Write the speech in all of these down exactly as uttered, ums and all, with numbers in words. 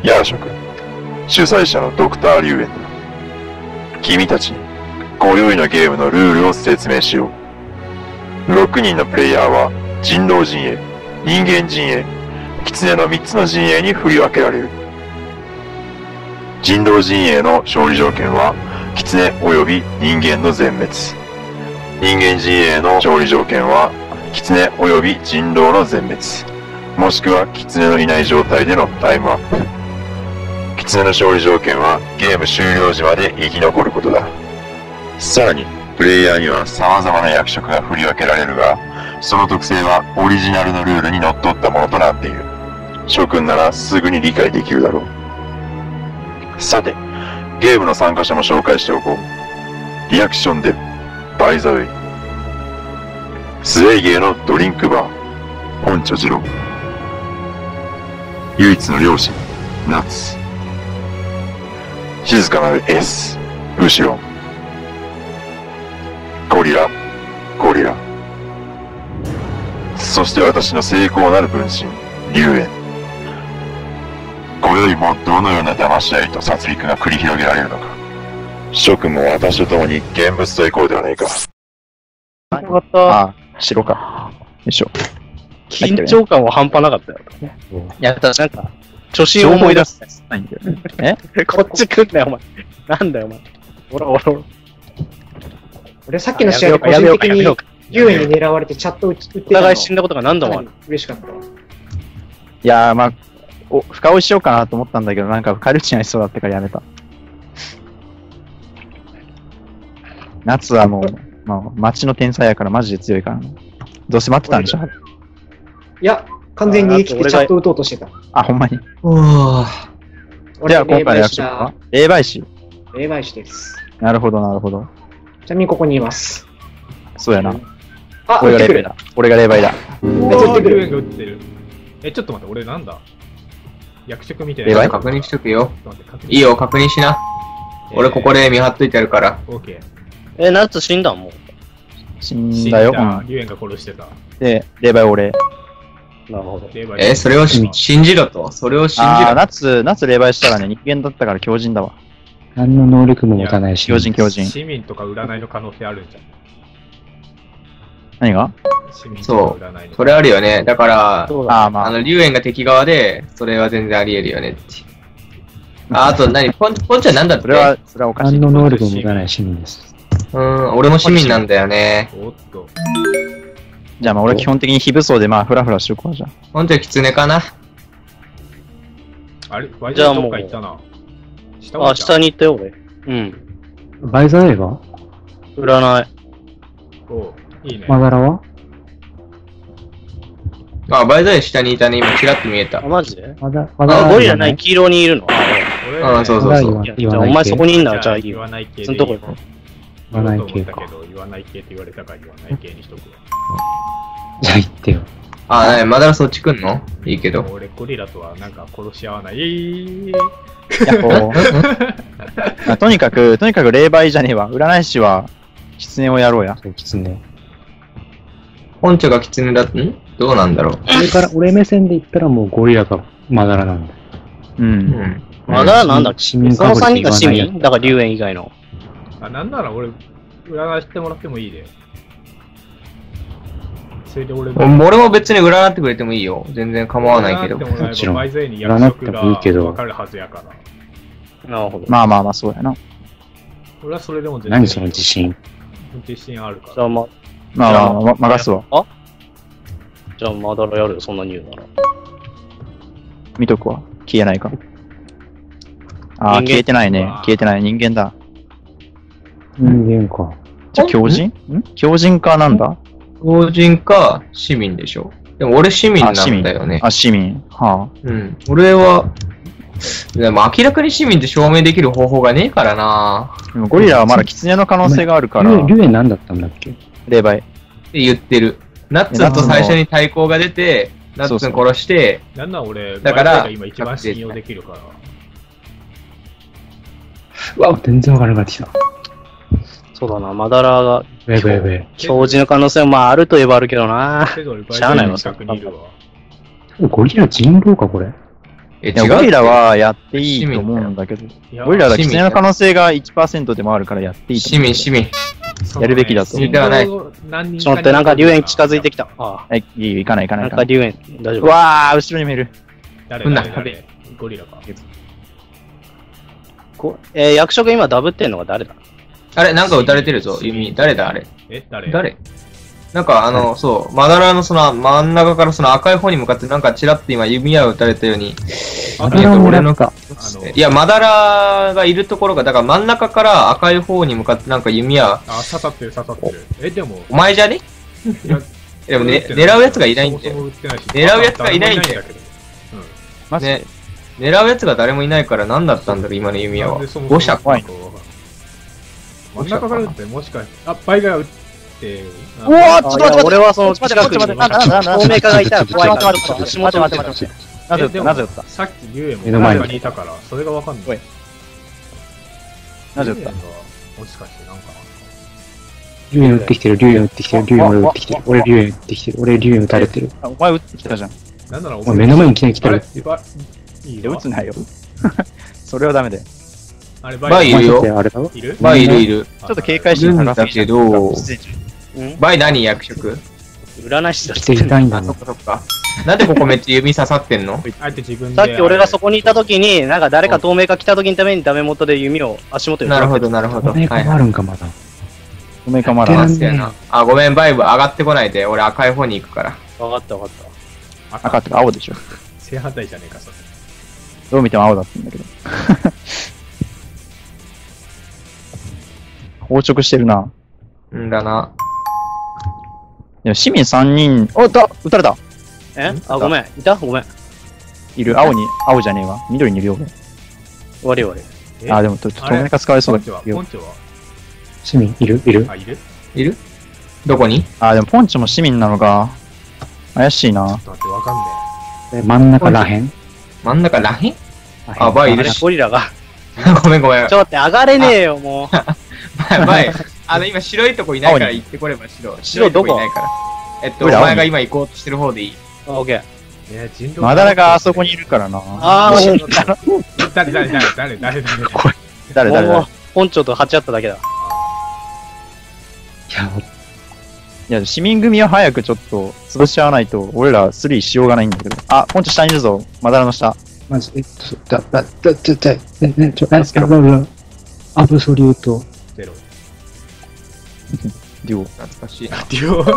ヤー諸君、主催者のドクター・リュウエンだ。君たちに、今宵のゲームのルールを説明しよう。ろくにんのプレイヤーは、人狼陣営、人間陣営、狐のみっつの陣営に振り分けられる。人狼陣営の勝利条件は、狐及び人間の全滅。人間陣営の勝利条件は、狐及び人狼の全滅。もしくは狐のいない状態でのタイムアップ。狐の勝利条件はゲーム終了時まで生き残ることだ。さらに、プレイヤーには様々な役職が振り分けられるが、その特性はオリジナルのルールにのっとったものとなっている。諸君ならすぐに理解できるだろう。さて、ゲームの参加者も紹介しておこう。リアクションデブ、バイザウェイ。スウェイゲーのドリンクバー、本著次郎。唯一の両親、ナツ。静かなる S、後ろ。ゴリラ、ゴリラ。そして私の成功なる分身、龍炎。今宵もどのような騙し合いと殺戮が繰り広げられるのか。諸君も私と共に現物と行こうではないか。 よかった。 あ、白か。よいしょ。 緊張感は半端なかったよ。いや、なんか、初心を思い出す。 ないんだよ。えこっち来んなよ、お前。なんだよ、お前。おらおらおら。 俺さっきの試合で個人的に龍炎に狙われてチャット打ってたの。 お互い死んだことが何度もある。 嬉しかった。 いやー、まあ、お、深追いしようかなと思ったんだけど、なんかカルチになりそうだったからやめた。夏はもう、まあ、街の天才やからマジで強いから、ね。どうせ待ってたんでしょ。 いや、完全に生きてチャット打とうとしてた。 あ、ほんまに。 うわぁ。 じゃあ今回の役職は霊媒師。 霊媒師です。 なるほど、なるほど。 ちなみにここにいます。 そうやな。 あ、 俺が霊媒だ。俺が霊媒だ。 おー、龍炎が撃ってる。え、ちょっと待って、俺なんだ役職みたいな。 霊媒確認しとくよ。いいよ、確認しな。俺ここで見張っといてやるから。 オーケー。 え、ナッツ死んだんもう。 死んだよ。うん。 龍炎が殺してた。 で、霊媒俺。 なるほど。 え、それをし信じろと。それを信じろ。 あー、夏、夏霊媒したらね、人間だったから強靭だわ。 何の能力も持たないし。 強靭強靭。 市民とか占いの可能性あるんじゃん。 何が市民とそか占いの。 う。それあるよね。だから、 あー、まあ。 あの、龍炎が敵側で、それは全然あり得るよねって。あ、あと何ポン、ポンちゃんなんだってそれは、それはおかしい。 何の能力も持たない市民です。 うーん、俺も市民なんだよね。 おっと。 じゃあまあ俺基本的に非武装でまあフラフラしとくわじゃん。 ポンちゃん狐かな。 あれワイザーどっか行ったな。 あ、下に行ったよ、俺。うん。 バイザー映画占い。 おいいね。 マダラはあ、バイザー下にいたね。今チラッと見えた。 あ、マジでマダマダラあ、ゴリラない黄色にいるの。 あ、そうそうそう。 じゃあお前そこにいんならじゃあいいよ。 言わない系そのとこ行こう。 言わない系か。 言わない系って言われたから言わない系にしとくわ。 じゃあ言ってよ。 あ、なに、まだらそっち来んのいいけど。 俺ゴリラとはなんか殺し合わない。 やっほまあとにかく、とにかく霊媒じゃねえわ。占い師は、狐をやろうや。 そう狐。 本茶が狐だってんどうなんだろう。 俺から、俺目線で言ったらもうゴリラかマダラなんだ。 う。 うんん。 まだなんだっけ市民そのさんにんが市かぶりって言わないやつ民だから龍炎以外の。 あ、なんなら俺、占いしてもらってもいいで。それで俺も。 俺も別に占ってくれてもいいよ。全然構わないけど。 もちろんバイザーに役職が分かるはずやから。 なるほど。 まあまあまあ、そうやな。 俺はそれでも全然。 何その自信。 自信あるから。 じゃあま、 まあまあ、ま、任すわ。 あじゃあまだらやるよ、そんなに言うなら。 見とくわ。消えないか。ああ、消えてないね。消えてない。人間だ。 人間か。 じゃあ、強靭ん強靭かなんだ老人か市民でしょ。でも俺市民なんだよね。 あ、市民。はあ。 うん。俺は、でも明らかに市民って証明できる方法がねえからな。 でもゴリラはまだ狐の可能性があるから。 竜炎何だったんだっけ霊媒。 って言ってる。ナッツンと最初に対抗が出て、ナッツン殺して、 なんなら俺、 だから今一番信用できるから。 うわ、全然わからなくなってきた。 そうだな、マダラが、 やべやべ。 表示の可能性はまああるといえばあるけどな。しゃあないわ、 近くにいるわ。 ゴリラ人狼か、これ。 え、 いや、 違う。 ゴリラはやっていいと思うんだけど、ゴリラはキツネの可能性が いちパーセント でもあるからやっていいと市民、市民。 やるべきだと思うではないちょっと待って、なんか竜炎近づいてきた。あはい、いいよ、行かない行かあ。 なないんか竜炎、大丈う夫。 わー、後ろにもいる。 誰うんな誰誰ゴリラか。 こえー、役職今ダブってんのが誰だ？ あれ、なんか撃たれてるぞ、弓。誰だ、あれ。 え、誰誰なんかあの、そう、マダラのその真ん中からその赤い方に向かってなんかチラッと今弓矢を撃たれたように。 あえっと、俺のか。 あのいや、マダラがいるところが、だから真ん中から赤い方に向かってなんか弓矢、 あ、刺さってる刺さってる。え、でも、 お前じゃねいやでもね、狙うやつがいないんだよ。 そもそも撃ってないし狙うやつがいないんだよ誰もいないんだけどマジでね。狙うやつが誰もいないから何だったんだろう、今の弓矢は。 なんでそもそも誤射怖い真ん中から撃って、もしかして、あ、倍が撃って、 うわー、ちょっと待って待って。 俺はそのちょっと待って待って待って待って待って透明化がいたら怖いから、 ちょっと待って足元待って待って待って。なぜ撃ったなぜ撃ったさっき竜炎目の前にも中にいたから、それがわかんない。 おいなぜ撃った竜炎がもしかしてなんか、 竜炎撃ってきてる、竜炎撃ってきてる、竜炎俺撃ってきてる、俺竜炎撃ってきてる、俺竜炎撃たれてる。 あお前撃ってきたじゃん。いなんならお前目の前に来てる来てる。 あればいいや、 よ撃つなよ。それはダメだよ。 あれ、 バイいるお前だってよ。 あれだろいるバイいるいる。 ちょっと警戒いるんだ心高すぎけど、 うんバイ何役職占い師だ来ていたいんだあ、そもんっ。かそっか。なんでここめっちゃ指刺さってんのあえて自分で。 さっき俺がそこにいた時に、なんか誰か透明化来た時のためにダメ元で弓を足元になるほど、なるほど。 透明化もあるんか、まだ。 ごめんかまだやって。 そうやな。あ、ごめん、バイブ上がってこないで。俺赤い方に行くから。 分かった分かった。 赤赤とか青でしょ。 正反対じゃねえか、それ。 どう見ても青だったんだけど。硬直してるな。 んだな。 いや、市民さんにん、おっと撃たれたえあ、ごめん。いたごめん。 いる。青に、青じゃねえわ。緑にいるよ。 終わり終わり。 えあ、でも、と、透明化使われそうポンチはだけど。 ポンチは市民いるいるあ、いるいるどこにあ、でもポンチも市民なのか。怪しいな。 ちょっと待って、わかんねえ真ん中らへん真ん中らへんあバイいるあれゴリラが。 ごめんごめん。 ちょっと待って、上がれねえよ、もう。 バイ、バイ。あの、今白いとこいないから行ってこれば白。白いとこいないから。えっと、おどれ青に前が今行こうとしてる方でいい。 オッケー。 え。ね人狼まだらがあそこにいるからな。 あー、 誰誰誰誰誰誰誰誰誰誰もう、ポンチョと鉢合っただけだ。 いや、 いや、市民組は早くちょっと潰しちゃわないと、俺らスリーしようがないんだけど。あ、ポンチ下にいるぞ。まだらの下。 マジ、えっと、だ、だ、だ、だ、だ、ね、ね、ちょ、え、だ、だ、だ、アブソリュート。 ゼロ。 デュオ。 懐かしいな。 デュオ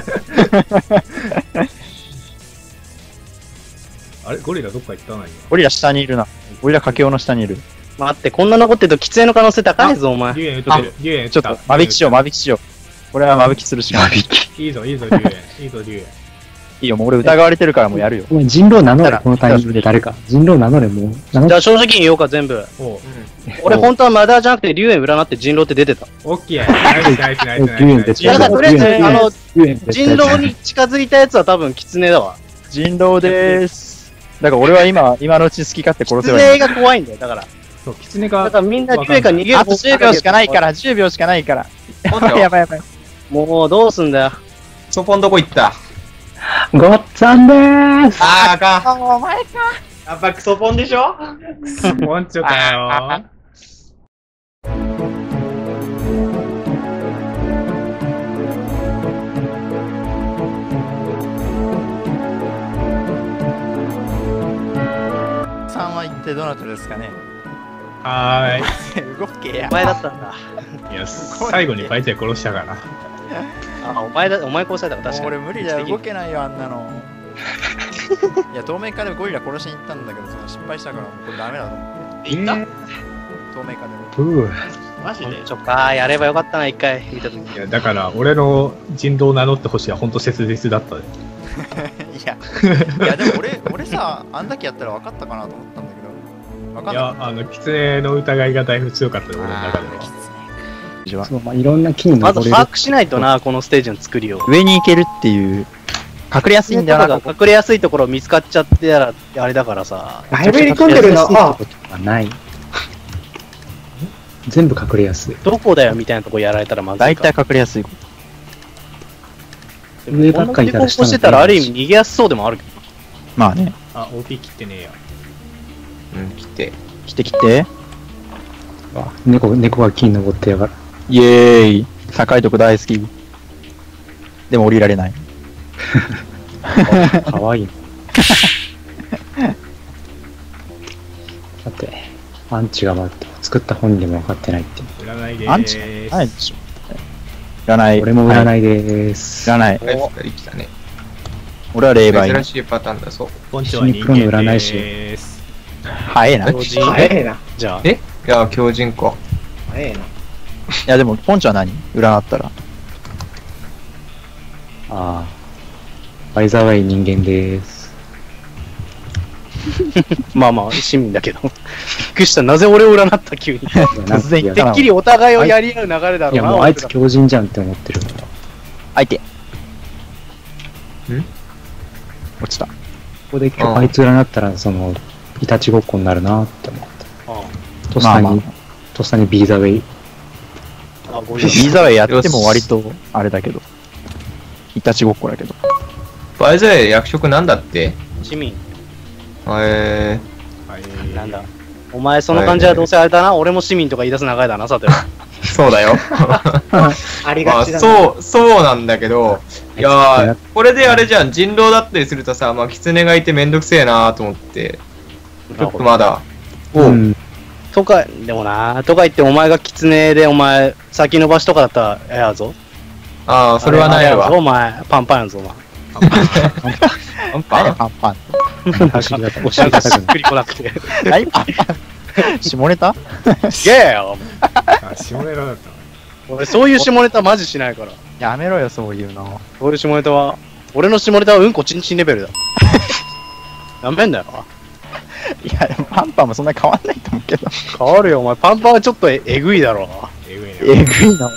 あれゴリラどっか行ったないゴリラ下にいるな。ゴリラ掛けの下にいる。 待って、こんな残ってると喫煙の可能性高いぞ、お前。 竜炎撃ってる。竜炎撃ちょっと、間引きしよう、間引きしよう。これは間引きするしかない。 う。いいぞ、いいぞ、竜炎。いいぞ、竜炎。 いいよ、もう俺疑われてるからもうやるよ。 お前、人狼名乗れ、このタイミングで誰か。人狼名乗れ、もう。名乗れ。 じゃあ正直に言おうか、全部。 おう。 俺本当はマダーじゃなくて竜炎占って人狼って出てた。 オッケー。ナイス、ナイス、ナイス、ナイス。 竜炎絶対だからとりあえず、 竜炎あの、 竜炎絶対人狼に近づいたやつは多分狐だわ。 人狼でーす。だから俺は今、今のうち好き勝手殺せばいい。 狐が怖いんだよ、だから。 そう、キツネが。 だからみんな竜炎から逃げるあとじゅうびょうしかないから、じゅうびょうしかないから。 ポンチョやばいやばい。 もうどうすんだよ。 ソポンどこ行ったごっつぁんでーす。 あー、あかん。 お前か。 やっぱクソポンでしょポンチョかよ。 さんは一体どなたですかね。 は動けやお。前だったんだ。 ーい。いや、最後にバイチャ殺したから。 あ、お前だ、お前殺されたから確かに。 俺無理だよ、動けないよ、あんなの。いや、透明化でゴリラ殺しに行ったんだけど、その失敗したから、もうこれダメだと思って。 いった透明化で。 うぅ。 マジでちょっかやればよかったな、一回見たときに。 いや、だから、俺の人狼を名乗ってほしいは本当切実だったで。 いや、いやでも俺、俺さ、あんだけやったら分かったかなと思ったんだけど、分かんないや、あの、キツネの疑いがだいぶ強かったよ、俺の中では。 い。 そう、まあ、いろんな木にまず登れる。 把握しないとな、このステージの作りを。 上に行けるっていう、隠れやすいんだよな、ここ隠れやすいところ見つかっちゃってたら、あれだからさ。 だいぶ入り込んでるな。あ、 はない。全部隠れやすい。 どこだよみたいなとこやられたらまずい大か。 体隠れやすい。 上ばっかりいたらこんなにこうしてたらある意味逃げやすそうでもあるけど。 まあね。 あ、オーピー 切ってねえや。 うん、来て。 来て来て。 あ猫、猫が木に登ってやがる。 イエーイ。高いとこ大好き。でも降りられない。 かわいいな。さて、アンチがま作った本人でも分かってないっていう。 占いでアンチーす。 ないでしょ。占い。 俺も占い。 いでーす。 占い。 はい、ふたり来たね。 俺は霊媒。 珍しいパターンだそう。 ポンチョは人間でーす。 早えな。い同時早えな。 じゃあ、 えいや、強人か。 早えな。 やでも、ポンチは何占ったら。 ああ。バイザーウェイ人間でーす。 まあまあ、市民だけど。びっくりした。なぜ俺を占った急に。てなんかいやっきりお互いをやり合う流れだろいうや、 な。 もうあいつ俺ら強人じゃんって思ってる。 相手。 ん落ちた。 ここで今日あいつ占ったら、その、いたちごっこになるなって思った。とっさに、 まあまとっさにビーザウェイ。 あ、ごめんビーザウェイやっても割と、あれだけど。いたちごっこだけど。 バイザー役職なんだって市民。 えはい。 なんだ。お前その感じはどうせあれだな。俺も市民とか言い出す流れだな、さては。 ー、そうだよ。 ありまあ、 がちだな。 そう、そうなんだけど、いやー、これであれじゃん、人狼だったりするとさ、まあ、狐がいてめんどくせえなーと思って、ちょっとまだ、 うん。 とか、でもな、とか言ってお前が狐でお前、先延ばしとかだったらええやぞ。 ああ、それはないわ。 あれやぞお前、パンパンやぞ、お前。 パンパンパンパン。 走り方、 おしゃれがしっくりこなくて。 何パンパン。下ネタすげえよ。 あ、下ネタだったの。 俺そういう下ネタマジしないから。 やめろよ、そういうの。 そういう下ネタは、俺の下ネタはうんこちんちんレベルだ。やめんだよ。 いや、でもパンパンもそんなに変わんないと思うけど。 変わるよ、お前。パンパンはちょっとええぐいだろ。 えぐいな。 えぐいの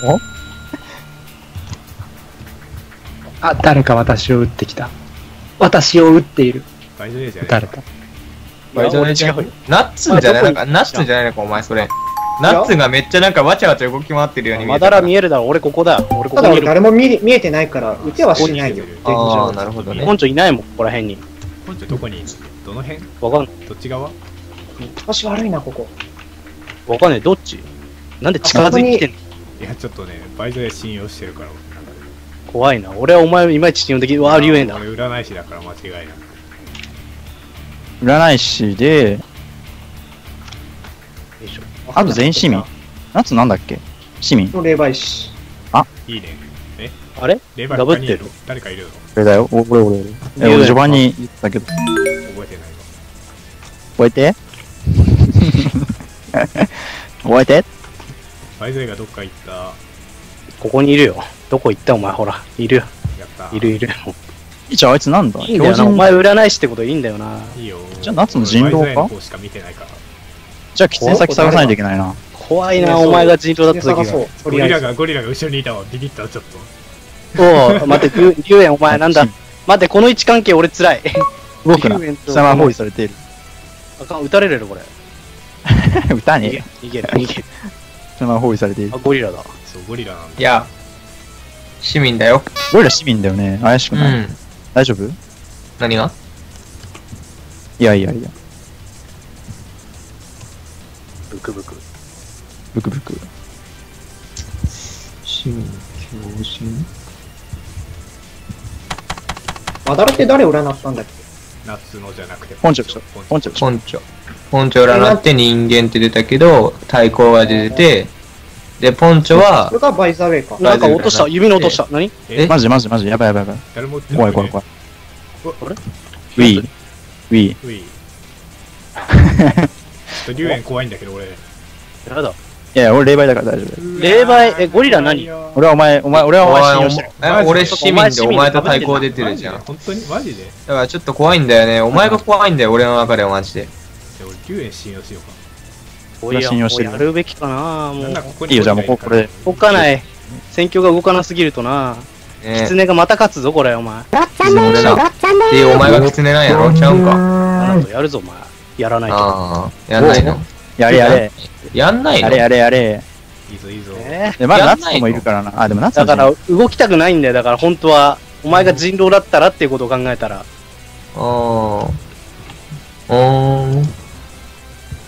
あ、誰か私を撃ってきた。私を撃っている。 バイザーじゃない撃たれた。 バイザーじゃいや俺違うよナッツンじゃないなんか、ナッツンじゃないのか、お前それ。ナッツンがめっちゃなんかわちゃわちゃ動き回ってるように見えたから。 まだら見えるだろ、俺ここだよ。俺こただ俺こにいる。 誰も見え見えてないから、撃てはしないよ。 ああ、なるほどね。 ポンチョいないもん、ここら辺に。 ポンチョどこにいるのどの辺わかんない。 どっち側調子悪いな、ここ。 わかんない。どっちなんで近づいてきてんのいや、ちょっとね、バイザー信用してるから、俺の中で。 怖いな。俺はお前いまいち信用できる。わあ、竜炎だ。 俺占い師だから間違いない。 占い師で、あと全員市民。夏なんだっけ市民。この霊媒師。 いいね。えあれレバーダブってる他にいる誰かいるのれだよ。お俺俺俺。え、俺序盤に言ったけど。 覚えてないわ。 覚えて覚えてバイザーがどっか行った。 ここにいるよ。どこ行ったお前、ほら。いるよ。 やった。 いるいる。 じゃああいつなんだいいんだよな。お前占い師ってこといいんだよな。 いいよ。 じゃあ夏の人狼かバイザーの方しか見てないから。 じゃあ狐先探さないといけないな。 怖いな、お前が人狼だった時が。 探そう。とりあえず。 ゴリラが、ゴリラが後ろにいたわ。ビビったわ、ちょっと。 おう、待って、竜竜炎お前なんだ。待って、この位置関係俺辛い。 動くな。 竜炎と貴様は包囲されている。 あかん、撃たれるよ、これ。 撃たねえよ。 逃げる、逃げる。 貴様は包囲されているあ、。ゴリラだ。 そう、ゴリラなんだ。 いや、市民だよ。 俺ら市民だよね。怪しくない。 うん。 大丈夫い何がやいやいや。 ブクブク。 ブクブク。 市民、強人。 マダラって誰占ったんだっけ？ 夏のじゃなくて、 ポンチョでしょポンチョでしょポンチョ。ポンチョ占って人間って出たけど、対抗が出てて、で、ポンチョはそれ、がバイザーウェイか。 なんか落とした、指の落とした。何えマジマジマジ。やばいやばいやばい。 誰も撃って怖い怖い怖い。 あれウィー。ウィー。 うい。ちょっと竜炎怖いんだけど、俺。 やだ。 いやいや、俺霊媒だから大丈夫。 霊媒、え、ゴリラ何俺はお前、お前、俺はお前信お用してる。 前、え俺市民でお前と対抗出てるじゃん。だ本当にマジでからちょっと怖いんだよね。お前が怖いんだよ、俺の中ではマジで。 じゃあ俺、竜炎信用しようか。 ゴリラ、もう信用してるやるべきかなもうなんだ、。ここにいいよじゃあもうこれ動かない。戦況が動かなすぎるとな。 ね狐がまた勝つぞ、これ、お前。 俺ら。で、お前が狐なんやろちゃうんか。 あなたやるぞ、お前。やらないと。 ああ、やんないのやれやれ。 やんないのやれやれやれ。 いいぞ、いいぞ。 えで、まだやんないのナツもいるからな。あ、でもナーツはだから、動きたくないんだよ。だから、本当は。お前が人狼だったらっていうことを考えたら。 あー。うーん。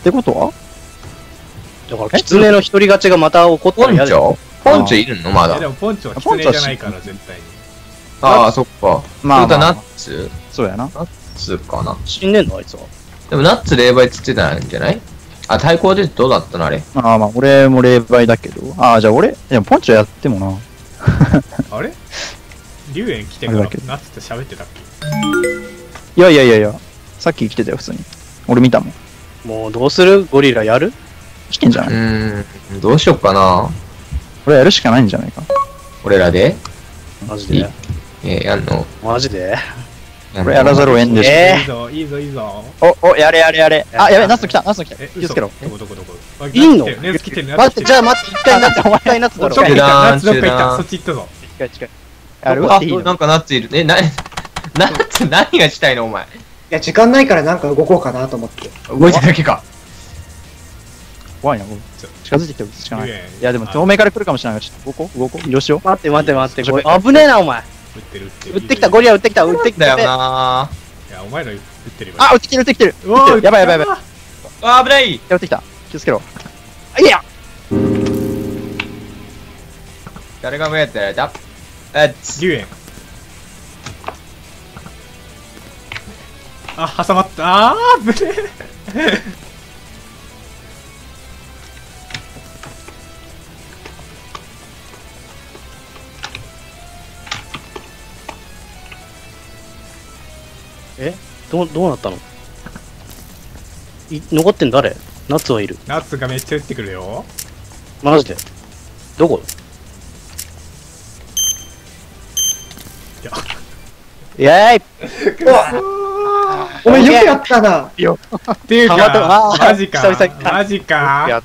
ってことはだから、狐の一人勝ちがまた起こったポら嫌だよ。 ンチョポンチョいるのまだえで。もポンチョは狐じゃないから、絶対に。 ああ、そっか。 まあまあそれとナッツそうやな。 ナッツかな。 死んでんのあいつは。 でもナッツ霊媒っつってたんじゃないあ、対抗でどうだったのあれ。 まあまあ、俺も霊媒だけど。ああ、じゃあ俺、でもポンチョやってもな。 あれ龍炎来てからあれだけどナッツって喋ってたっけ？ いやいやいやいや、さっき来てたよ、普通に。俺見たもん。 もうどうするゴリラやる来てんじゃうないーん、どうしよっかな。 俺やるしかないんじゃないか。 俺らでマジでえー、やんの。 マジでやんの俺やらざるを得んでしょ。 えいいぞ、いいぞ、いいぞ。 お、お、やれやれやれ。あ、やべ、ナス来た、ナス来た。 え、 気をつけろ。 どこどこどこあいんのナッツ来てる、ナッ待って、 ツ来てる。 じゃあ待って、一回ナッツ、一回ナッツだろどっ。か行った、ナッツどっか行った、 中断そっち行ったぞ。 近い近い。やるあ、 っていいのなんかナッツいる。え、な、ナッツ何がしたいのお前。 いや、時間ないからなんか動こうかなと思って。 動いてるだけか。 怖いな、もう近づいてきてるしかない。 龍炎いや、でも透明から来るかもしれないから、ちょっと動こう、動こう、移動しよう。 待って待って待って、 ちょこれ危ねえな、お前。 撃ってる、撃ってる。 撃ってきた、ゴリラ撃ってきた、撃ってきた。 だよないや、お前ら撃ってるよ。 あ、撃ってきてる、撃ってきてる。 うわー撃ってるやばいやばいやばい。 撃っぁ。あー、危ない。 やってきた。気をつけろ。あ、いや誰が目やってやられたえった龍炎。あ、挟まった。あー、ぶねえ。 どう、どうなったのい残ってん誰ナッツはいる。 ナッツがめっちゃ撃ってくるよ。 マジでどこいやイェーイお前よくやったな。 っていうたまたまか、 あーマジか久々にマジかや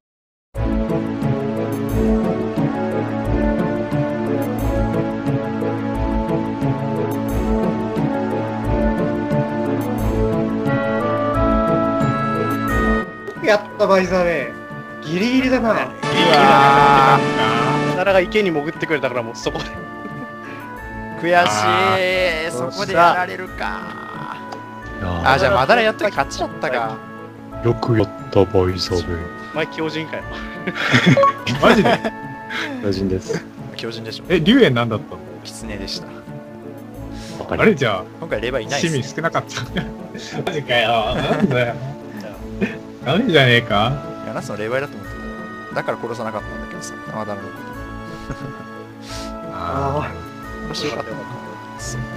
よくやったバイザーね。ギリギリだな。 うわー奈良が池に潜ってくれたからもうそこで。 悔しい。 そこでやられるか。 ああ、じゃあまだらやっとき勝ちだったか。 よくやったバイザベ。 お前強靭かよ。 マジで大人です。 強靭でしょ。 え、龍炎なんだったの狐でした。 わかあれじゃ今回レバーいあ、 ないです、 市民少なかった。マジかよ。なんだよ。ダメじゃねえか。 いや、ナスの霊媒だと思ってた。だから殺さなかったんだけどさ、まだのこと。 ああもしよかったら、そう